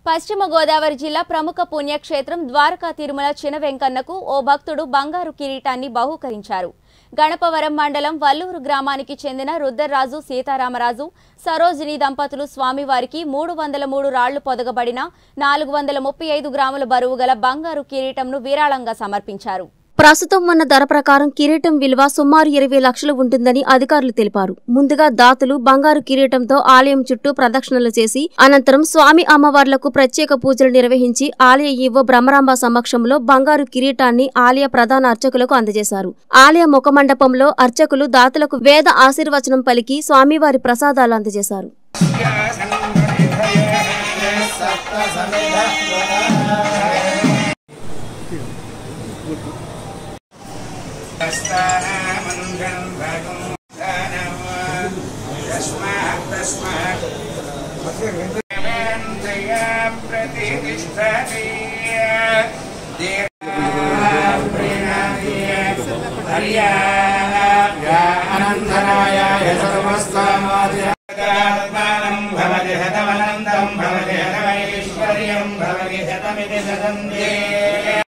పశ్చిమ గోదావరి జిల్లా ప్రముఖ పుణ్యక్షేత్రం ద్వారకా తిరుమల చిన్న వెంకన్నకు ఓ భక్తుడు బంగారు కిరీటాన్ని బహూకరించారు. గణపవరం మండలం వల్లూరు గ్రామానికి చెందిన రుద్రరాజు సీతారామరాజు సరోజిని దంపతులు స్వామివారికి 303 రాళ్లు పొదగబడిన 435 గ్రాముల బరువు గల బంగారు కిరీటంను విరాళంగా సమర్పించారు. ప్రస్తుతం ఉన్న ధర ప్రకారం కిరీటం విలువ సుమారు 20 లక్షలు ఉంటుందని అధికారులు తెలిపారు. ముందుగా దాతలు బంగారు కిరీటంతో ఆలయం చుట్టూ ప్రదక్షిణలు చేసి అనంతరం స్వామి అమ్మవార్లకు ప్రత్యేక పూజలు నిర్వహించి ఆలయ ఈవో బ్రహ్మరాంబ సమక్షంలో బంగారు కిరీటాన్ని ఆలయ ప్రధాన అర్చకులకు అందజేశారు. ఆలయ ముఖమండపంలో అర్చకులు దాతలకు వేద ఆశీర్వచనం పలికి స్వామివారి ప్రసాదాలు అందజేశారు. भवति